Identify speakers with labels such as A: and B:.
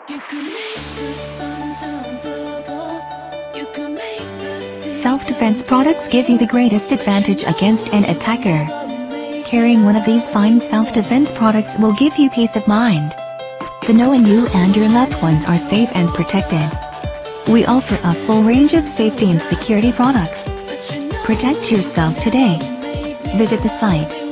A: Self-defense products give you the greatest advantage against an attacker. Carrying one of these fine self-defense products will give you peace of mind. The knowing you and your loved ones are safe and protected. We offer a full range of safety and security products. Protect yourself today. Visit the site